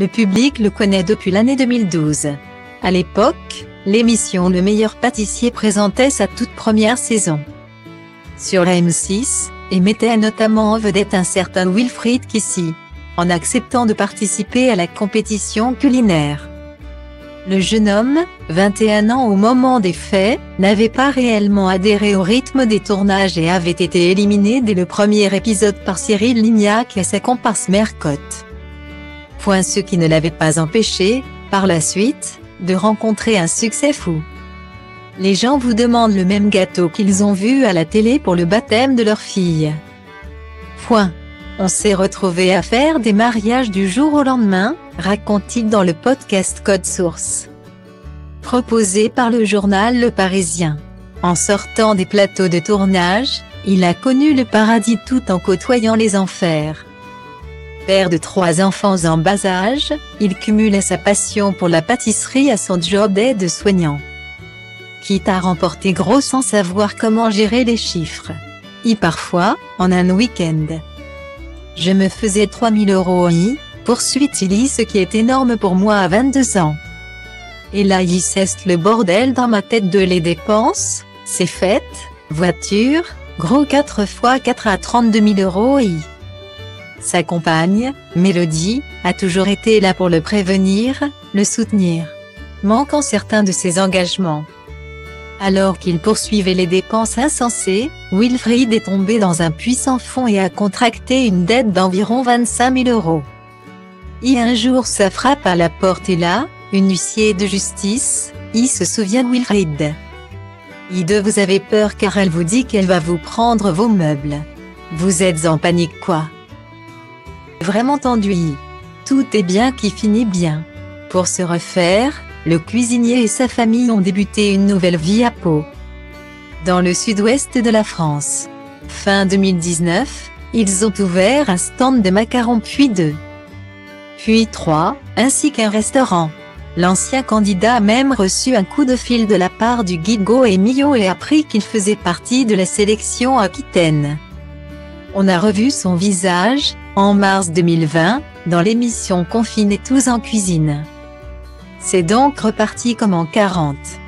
Le public le connaît depuis l'année 2012. À l'époque, l'émission Le Meilleur Pâtissier présentait sa toute première saison. Sur la M6, et mettait notamment en vedette un certain Wilfried Kissy, en acceptant de participer à la compétition culinaire. Le jeune homme, 21 ans au moment des faits, n'avait pas réellement adhéré au rythme des tournages et avait été éliminé dès le premier épisode par Cyril Lignac et sa comparse Mercotte. Ce qui ne l'avait pas empêché, par la suite, de rencontrer un succès fou. Les gens vous demandent le même gâteau qu'ils ont vu à la télé pour le baptême de leur fille. On s'est retrouvés à faire des mariages du jour au lendemain, raconte-t-il dans le podcast Code Source. Proposé par le journal Le Parisien. En sortant des plateaux de tournage, il a connu le paradis tout en côtoyant les enfers. Père de 3 enfants en bas âge, il cumulait sa passion pour la pâtisserie à son job d'aide-soignant. Quitte à remporter gros sans savoir comment gérer les chiffres. Et parfois, en un week-end. Je me faisais 3000 € poursuit-il, ce qui est énorme pour moi à 22 ans. Et là il cesse le bordel dans ma tête de les dépenses, c'est fêtes, voiture, gros 4x4 à 32 000 €. Sa compagne, Mélodie, a toujours été là pour le prévenir, le soutenir. Manquant certains de ses engagements. Alors qu'il poursuivait les dépenses insensées, Wilfried est tombé dans un puits sans fond et a contracté une dette d'environ 25 000 €. Et un jour ça frappe à la porte et là, une huissier de justice, se souvient Wilfried. Vous avez peur car elle vous dit qu'elle va vous prendre vos meubles. Vous êtes en panique quoi? Vraiment tendu. Tout est bien qui finit bien. Pour se refaire, le cuisinier et sa famille ont débuté une nouvelle vie à Pau, dans le sud-ouest de la France. Fin 2019, ils ont ouvert un stand de macarons puis 2, puis 3, ainsi qu'un restaurant. L'ancien candidat a même reçu un coup de fil de la part du guide Goemio et appris qu'il faisait partie de la sélection Aquitaine. On a revu son visage, en mars 2020, dans l'émission Confinés tous en cuisine. C'est donc reparti comme en 40.